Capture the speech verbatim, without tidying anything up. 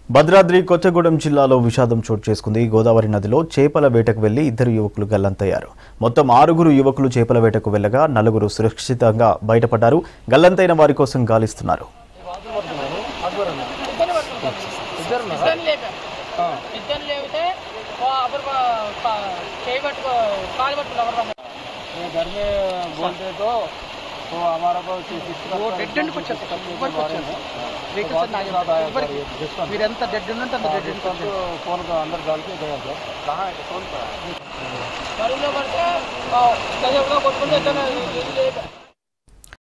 భద్రాద్రి కొత్తగూడెం జిల్లాలో విషాదం చోటు చేసుకుంది. గోదావరి నదిలో చేపల వేటకు వెళ్లి ఇద్దరు యువకులు గల్లంతయ్యారు. మొత్తం ఆరుగురు యువకులు చేపల వేటకు వెళ్లగా నలుగురు సురక్షితంగా బయటపడ్డారు. గల్లంతైన వారి కోసం గాలిస్తున్నారు. तो हमारा को वो डेड एंड कुछ ऊपर कुछ व्हीकल्स ना ऊपर మీరంతా డెడ్ ఎన్ అంటే డెడ్ ఎన్ तो फोन का अंदर डाल के गया सर कहां है फोन पर गाड़ी में पड़ते हैं और कहीं अपना कोट में